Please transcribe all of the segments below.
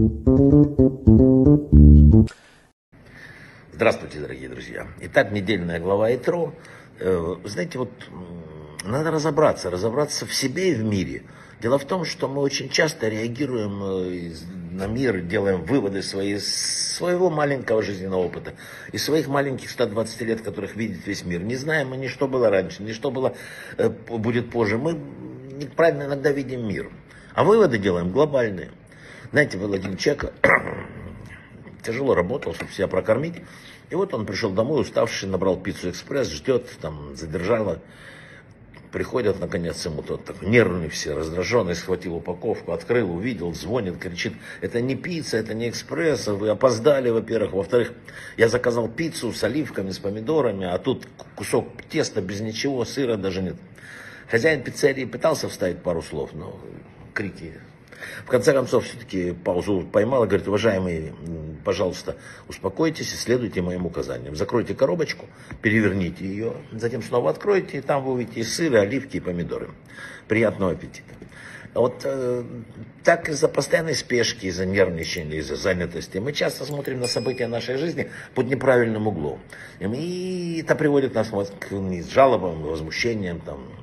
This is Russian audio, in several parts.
Здравствуйте, дорогие друзья. Итак, недельная глава Итро. Знаете, вот надо разобраться в себе и в мире. Дело в том, что мы очень часто реагируем на мир, делаем выводы своего маленького жизненного опыта, из своих маленьких 120 лет, которых видит весь мир. Не знаем мы ни что было раньше, ни что будет позже. Мы неправильно иногда видим мир. А выводы делаем глобальные. Знаете, был один человек, тяжело работал, чтобы себя прокормить. И вот он пришел домой, уставший, набрал пиццу экспресс, ждет, там задержало. Приходят, наконец, ему тот такой нервный все, раздраженный, схватил упаковку, открыл, увидел, звонит, кричит: это не пицца, это не экспресс, вы опоздали, во-первых. Во-вторых, я заказал пиццу с оливками, с помидорами, а тут кусок теста без ничего, сыра даже нет. Хозяин пиццерии пытался вставить пару слов, но крики. В конце концов, все-таки паузу поймал и говорит: уважаемый, пожалуйста, успокойтесь и следуйте моим указаниям. Закройте коробочку, переверните ее, затем снова откройте, и там вы увидите и сыр, и оливки, и помидоры. Приятного аппетита. Вот так из-за постоянной спешки, из-за нервничания, из-за занятости мы часто смотрим на события нашей жизни под неправильным углом. И это приводит нас к жалобам, возмущениям,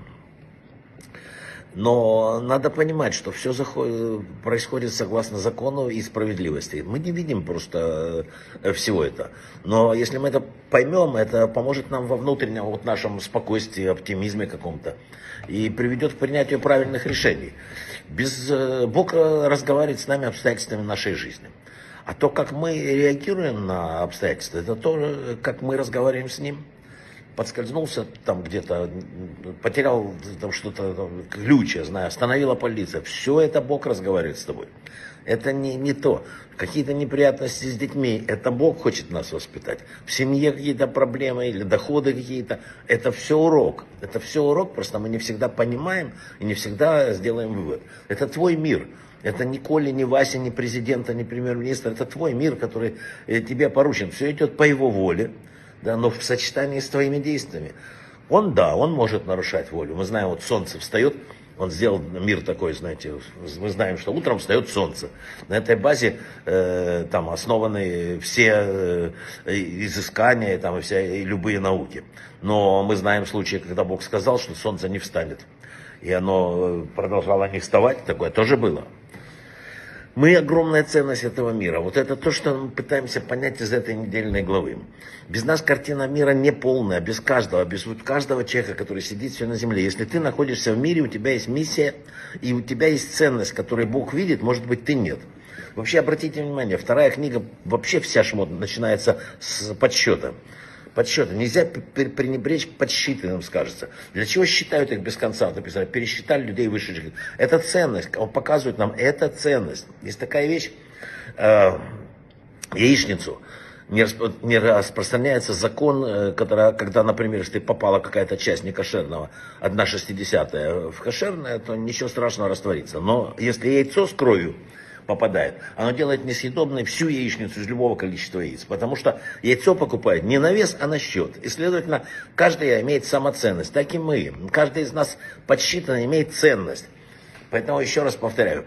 но надо понимать, что все происходит согласно закону и справедливости. Мы не видим просто всего это. Но если мы это поймем, это поможет нам во внутреннем нашем спокойствии, оптимизме каком-то. И приведет к принятию правильных решений. Бог разговаривает с нами обстоятельствами нашей жизни. А то, как мы реагируем на обстоятельства, это то, как мы разговариваем с Ним. Подскользнулся там где-то, потерял там что-то, ключ, я знаю, остановила полиция. Все это Бог разговаривает с тобой. Это не то. Какие-то неприятности с детьми, это Бог хочет нас воспитать. В семье какие-то проблемы или доходы какие-то, это все урок. Это все урок, просто мы не всегда понимаем и не всегда сделаем вывод. Это твой мир. Это ни Коля, ни Вася, ни президента, ни премьер-министра. Это твой мир, который тебе поручен. Все идет по его воле. Да, но в сочетании с твоими действиями. Он может нарушать волю. Мы знаем, вот солнце встает, он сделал мир такой, знаете, мы знаем, что утром встает солнце. На этой базе там основаны все изыскания там, и любые науки. Но мы знаем случаи, когда Бог сказал, что солнце не встанет. И оно продолжало не вставать, такое тоже было. Мы огромная ценность этого мира. Вот это то, что мы пытаемся понять из этой недельной главы. Без нас картина мира не полная, без каждого человека, который сидит все на земле. Если ты находишься в мире, у тебя есть миссия, и у тебя есть ценность, которую Бог видит, может быть, ты нет. Вообще, обратите внимание, вторая книга, вообще вся шмот начинается с подсчета. Нельзя пренебречь подсчитанным, скажется. Для чего считают их без конца? Написано, пересчитали людей вышедших. Это ценность. Он показывает нам, это ценность. Есть такая вещь, яичницу. Не распространяется закон, когда, например, если попала какая-то часть некошерного, 1/60 в кошерное, то ничего страшного, растворится. Но если яйцо с кровью попадает, оно делает несъедобной всю яичницу из любого количества яиц. Потому что яйцо покупают не на вес, а на счет. И, следовательно, каждый имеет самоценность. Так и мы. Каждый из нас подсчитанно имеет ценность. Поэтому еще раз повторяю.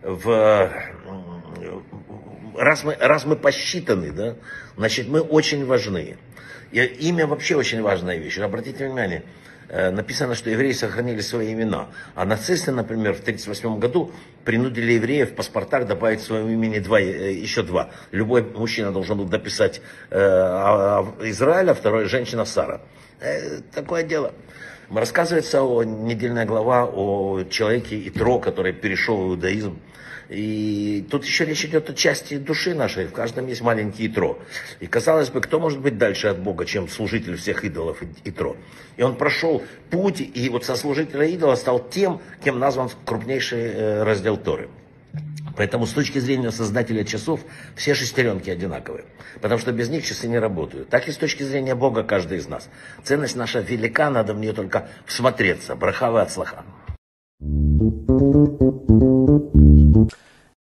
Раз мы посчитаны, да, значит, мы очень важны. И имя вообще очень важная вещь. Обратите внимание. Написано, что евреи сохранили свои имена. А нацисты, например, в 1938 году принудили евреев в паспортах добавить в своем имени еще два. Любой мужчина должен был дописать Израиль, а второй женщина Сара. Такое дело. Рассказывается недельная глава о человеке Итро, который перешел в иудаизм. И тут еще речь идет о части души нашей. В каждом есть маленький Итро. И казалось бы, кто может быть дальше от Бога, чем служитель всех идолов Итро? И он прошел путь, и вот со служителя идола стал тем, кем назван крупнейший раздел Торы. Поэтому с точки зрения создателя часов все шестеренки одинаковые. Потому что без них часы не работают. Так и с точки зрения Бога каждый из нас. Ценность наша велика, надо в нее только всмотреться. Браха ве ацлаха.